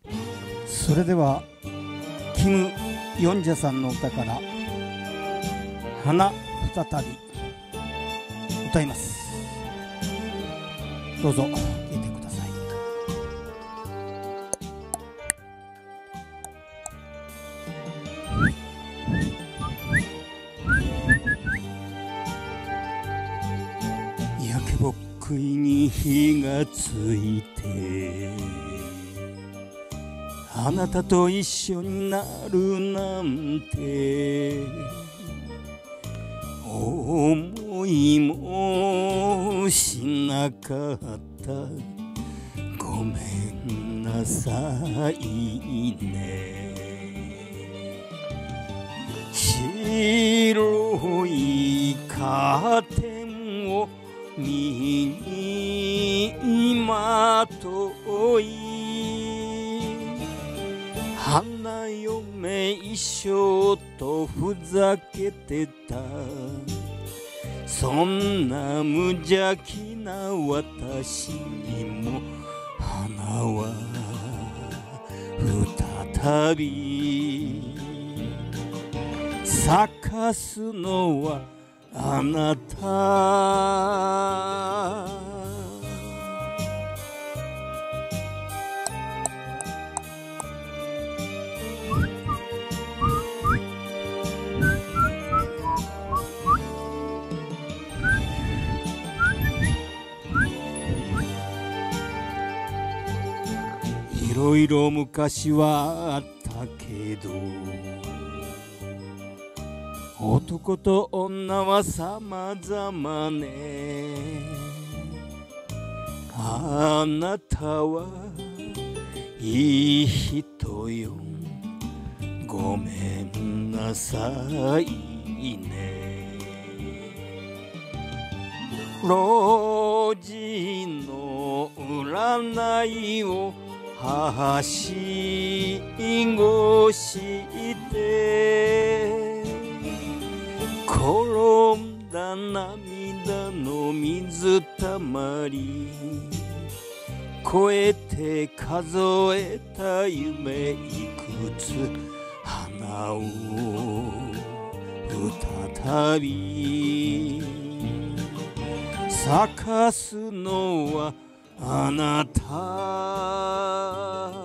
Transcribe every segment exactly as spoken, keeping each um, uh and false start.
それではキム・ヨンジャさんの歌から「花再び」歌います。どうぞ聴いてください。焼けぼっくいに火がついてあなたと一緒になるなんて思いもしなかった。ごめんなさいね。白いカーテンを身にまとい花嫁衣装とふざけてた。そんな無邪気な私にも花は再び咲かすのはあなた。いろいろ昔はあったけど男と女は様々ね。あなたはいい人よ。ごめんなさいね。老人の占いをはしごして転んだ涙の水たまり超えて数えた夢いくつ花を再び咲かすのはあなた。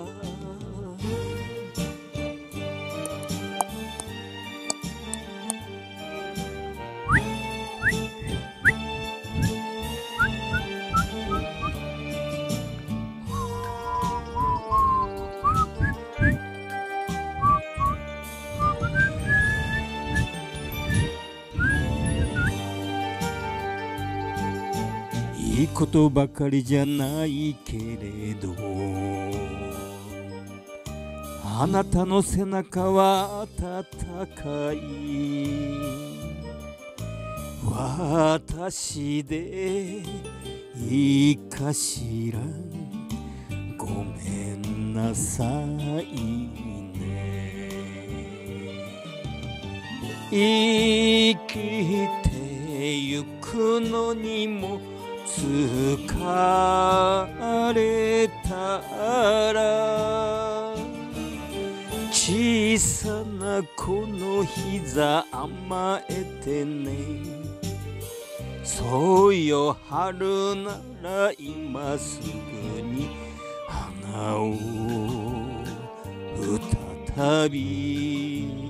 いいことばかりじゃないけれどあなたの背中は温かい。私でいいかしら。ごめんなさいね。生きてゆくのにも疲れたら小さな子の膝甘えてね。そうよ春なら今すぐに花を再び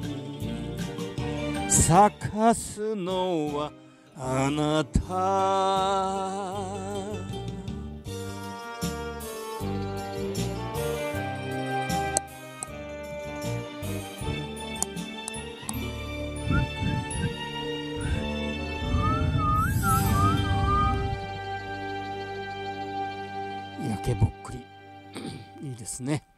咲かすのはあなた。焼けぼっくりいいですね。